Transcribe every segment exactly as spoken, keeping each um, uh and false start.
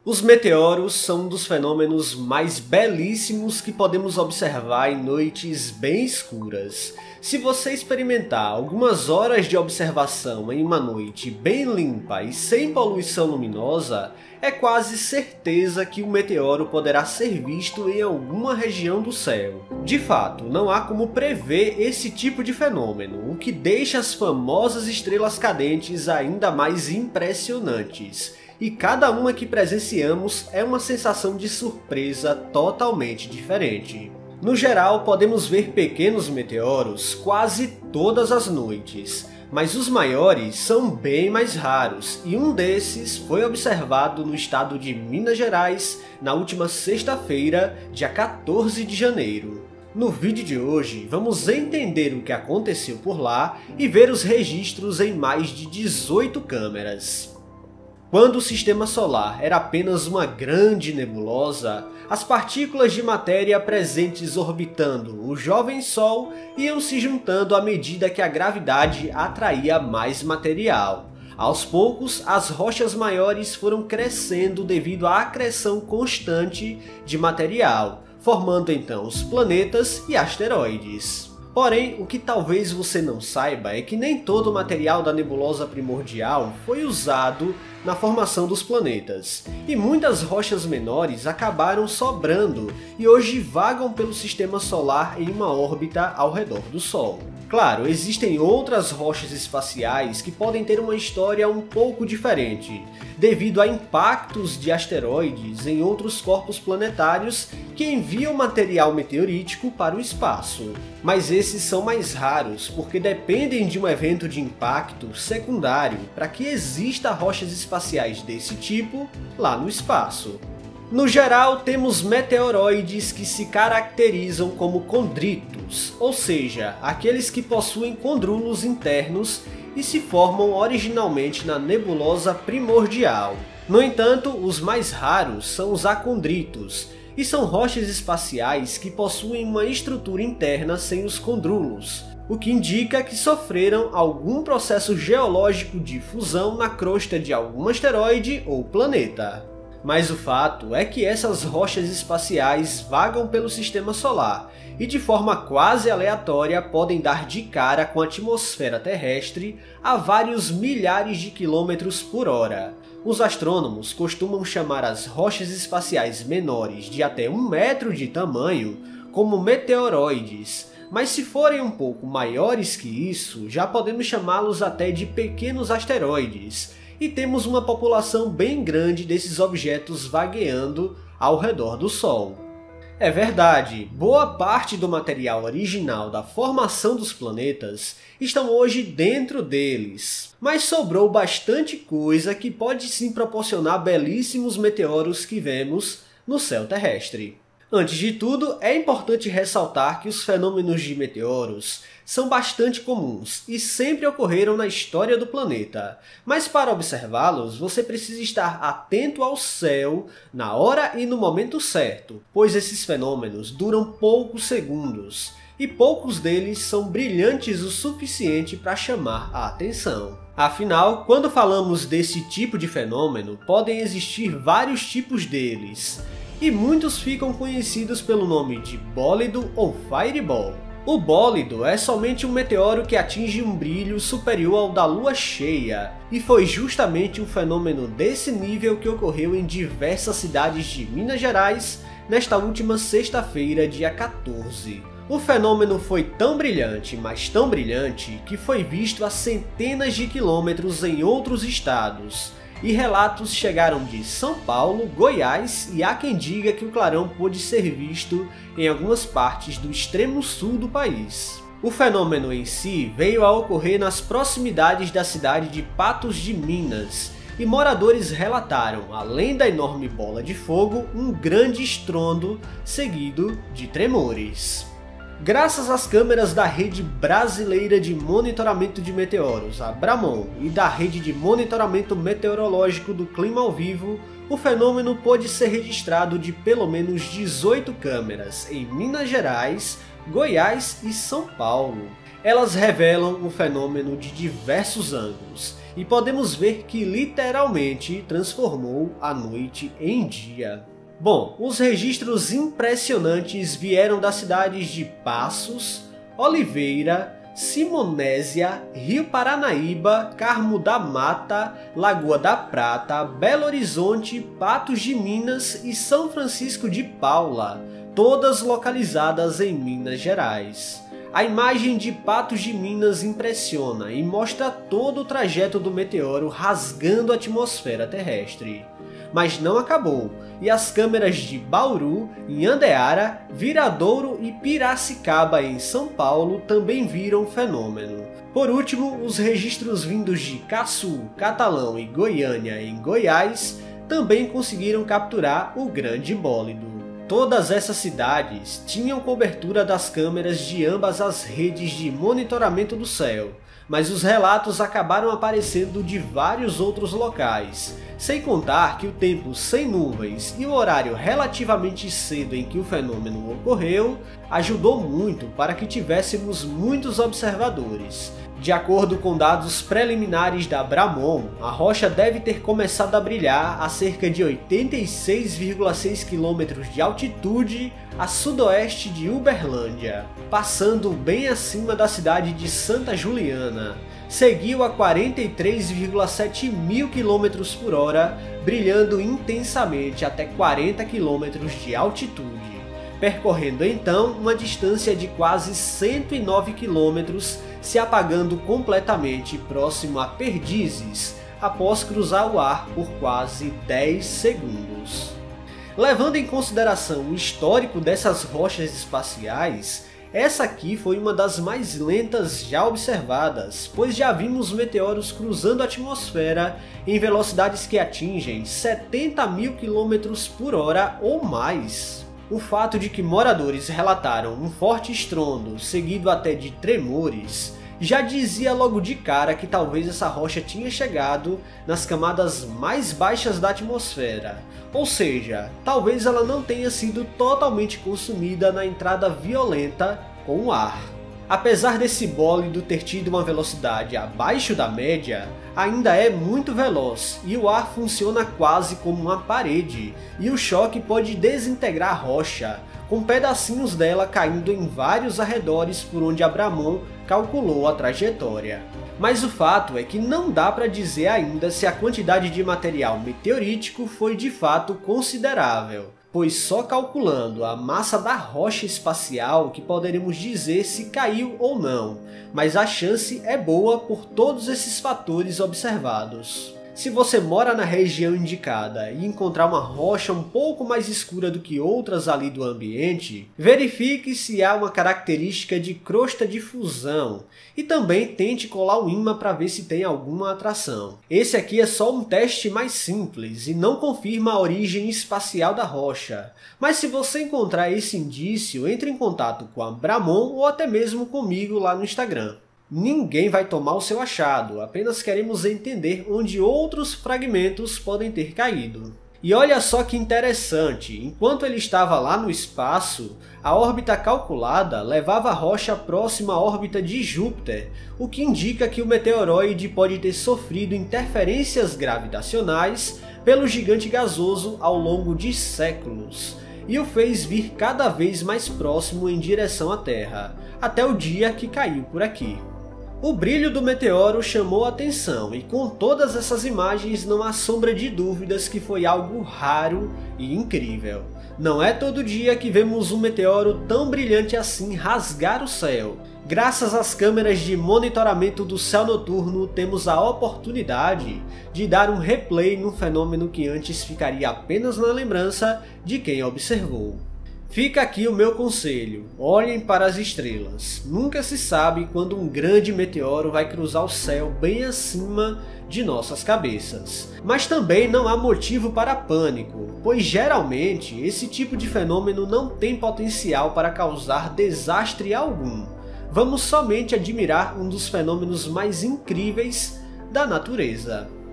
Os meteoros são um dos fenômenos mais belíssimos que podemos observar em noites bem escuras. Se você experimentar algumas horas de observação em uma noite bem limpa e sem poluição luminosa, é quase certeza que o meteoro poderá ser visto em alguma região do céu. De fato, não há como prever esse tipo de fenômeno, o que deixa as famosas estrelas cadentes ainda mais impressionantes. E cada uma que presenciamos é uma sensação de surpresa totalmente diferente. No geral, podemos ver pequenos meteoros quase todas as noites, mas os maiores são bem mais raros, e um desses foi observado no estado de Minas Gerais na última sexta-feira, dia quatorze de janeiro. No vídeo de hoje, vamos entender o que aconteceu por lá e ver os registros em mais de dezoito câmeras. Quando o Sistema Solar era apenas uma grande nebulosa, as partículas de matéria presentes orbitando o jovem Sol iam se juntando à medida que a gravidade atraía mais material. Aos poucos, as rochas maiores foram crescendo devido à acreção constante de material, formando então os planetas e asteroides. Porém, o que talvez você não saiba é que nem todo o material da nebulosa primordial foi usado na formação dos planetas, e muitas rochas menores acabaram sobrando e hoje vagam pelo Sistema Solar em uma órbita ao redor do Sol. Claro, existem outras rochas espaciais que podem ter uma história um pouco diferente, devido a impactos de asteroides em outros corpos planetários que enviam material meteorítico para o espaço. Mas esses são mais raros porque dependem de um evento de impacto secundário para que exista rochas espaciais desse tipo lá no espaço. No geral, temos meteoroides que se caracterizam como condritos, ou seja, aqueles que possuem condrulos internos e se formam originalmente na nebulosa primordial. No entanto, os mais raros são os acondritos, e são rochas espaciais que possuem uma estrutura interna sem os condrulos, o que indica que sofreram algum processo geológico de fusão na crosta de algum asteroide ou planeta. Mas o fato é que essas rochas espaciais vagam pelo Sistema Solar e de forma quase aleatória podem dar de cara com a atmosfera terrestre a vários milhares de quilômetros por hora. Os astrônomos costumam chamar as rochas espaciais menores de até um metro de tamanho como meteoroides, mas se forem um pouco maiores que isso, já podemos chamá-los até de pequenos asteroides. E temos uma população bem grande desses objetos vagueando ao redor do Sol. É verdade, boa parte do material original da formação dos planetas estão hoje dentro deles, mas sobrou bastante coisa que pode sim proporcionar belíssimos meteoros que vemos no céu terrestre. Antes de tudo, é importante ressaltar que os fenômenos de meteoros são bastante comuns e sempre ocorreram na história do planeta, mas para observá-los você precisa estar atento ao céu na hora e no momento certo, pois esses fenômenos duram poucos segundos e poucos deles são brilhantes o suficiente para chamar a atenção. Afinal, quando falamos desse tipo de fenômeno, podem existir vários tipos deles, e muitos ficam conhecidos pelo nome de bólido ou fireball. O bólido é somente um meteoro que atinge um brilho superior ao da lua cheia, e foi justamente um fenômeno desse nível que ocorreu em diversas cidades de Minas Gerais nesta última sexta-feira, dia quatorze. O fenômeno foi tão brilhante, mas tão brilhante, que foi visto a centenas de quilômetros em outros estados, e relatos chegaram de São Paulo, Goiás e há quem diga que o clarão pôde ser visto em algumas partes do extremo sul do país. O fenômeno em si veio a ocorrer nas proximidades da cidade de Patos de Minas, e moradores relataram, além da enorme bola de fogo, um grande estrondo seguido de tremores. Graças às câmeras da Rede Brasileira de Monitoramento de Meteoros, a Bramon, e da Rede de Monitoramento Meteorológico do Clima ao Vivo, o fenômeno pôde ser registrado de pelo menos dezoito câmeras em Minas Gerais, Goiás e São Paulo. Elas revelam o fenômeno de diversos ângulos, e podemos ver que literalmente transformou a noite em dia. Bom, os registros impressionantes vieram das cidades de Passos, Oliveira, Simonésia, Rio Paranaíba, Carmo da Mata, Lagoa da Prata, Belo Horizonte, Patos de Minas e São Francisco de Paula, todas localizadas em Minas Gerais. A imagem de Patos de Minas impressiona e mostra todo o trajeto do meteoro rasgando a atmosfera terrestre. Mas não acabou, e as câmeras de Bauru, em Andeara, Viradouro e Piracicaba, em São Paulo, também viram o fenômeno. Por último, os registros vindos de Caçu, Catalão e Goiânia, em Goiás, também conseguiram capturar o grande bólido. Todas essas cidades tinham cobertura das câmeras de ambas as redes de monitoramento do céu, mas os relatos acabaram aparecendo de vários outros locais, sem contar que o tempo sem nuvens e o horário relativamente cedo em que o fenômeno ocorreu ajudou muito para que tivéssemos muitos observadores. De acordo com dados preliminares da Bramon, a rocha deve ter começado a brilhar a cerca de oitenta e seis vírgula seis quilômetros de altitude a sudoeste de Uberlândia, passando bem acima da cidade de Santa Juliana. Seguiu a quarenta e três vírgula sete mil quilômetros por hora, brilhando intensamente até quarenta quilômetros de altitude, percorrendo então uma distância de quase cento e nove quilômetros, se apagando completamente próximo a Perdizes, após cruzar o ar por quase dez segundos. Levando em consideração o histórico dessas rochas espaciais, essa aqui foi uma das mais lentas já observadas, pois já vimos meteoros cruzando a atmosfera em velocidades que atingem setenta mil quilômetros por hora ou mais. O fato de que moradores relataram um forte estrondo, seguido até de tremores, já dizia logo de cara que talvez essa rocha tinha chegado nas camadas mais baixas da atmosfera, ou seja, talvez ela não tenha sido totalmente consumida na entrada violenta com o ar. Apesar desse bólido ter tido uma velocidade abaixo da média, ainda é muito veloz e o ar funciona quase como uma parede, e o choque pode desintegrar a rocha, com pedacinhos dela caindo em vários arredores por onde a Bramon calculou a trajetória. Mas o fato é que não dá para dizer ainda se a quantidade de material meteorítico foi de fato considerável, pois só calculando a massa da rocha espacial que poderemos dizer se caiu ou não, mas a chance é boa por todos esses fatores observados. Se você mora na região indicada e encontrar uma rocha um pouco mais escura do que outras ali do ambiente, verifique se há uma característica de crosta de fusão e também tente colar um ímã para ver se tem alguma atração. Esse aqui é só um teste mais simples e não confirma a origem espacial da rocha, mas se você encontrar esse indício, entre em contato com a Bramon ou até mesmo comigo lá no Instagram. Ninguém vai tomar o seu achado, apenas queremos entender onde outros fragmentos podem ter caído. E olha só que interessante, enquanto ele estava lá no espaço, a órbita calculada levava a rocha próxima à órbita de Júpiter, o que indica que o meteoroide pode ter sofrido interferências gravitacionais pelo gigante gasoso ao longo de séculos, e o fez vir cada vez mais próximo em direção à Terra, até o dia que caiu por aqui. O brilho do meteoro chamou a atenção e com todas essas imagens não há sombra de dúvidas que foi algo raro e incrível. Não é todo dia que vemos um meteoro tão brilhante assim rasgar o céu. Graças às câmeras de monitoramento do céu noturno, temos a oportunidade de dar um replay num fenômeno que antes ficaria apenas na lembrança de quem observou. Fica aqui o meu conselho, olhem para as estrelas. Nunca se sabe quando um grande meteoro vai cruzar o céu bem acima de nossas cabeças. Mas também não há motivo para pânico, pois geralmente esse tipo de fenômeno não tem potencial para causar desastre algum. Vamos somente admirar um dos fenômenos mais incríveis da natureza.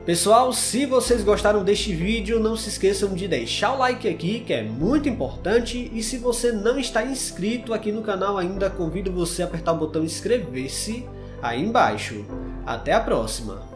Pessoal, se vocês gostaram deste vídeo, não se esqueçam de deixar o like aqui, que é muito importante, e se você não está inscrito aqui no canal ainda, convido você a apertar o botão inscrever-se aí embaixo. Até a próxima!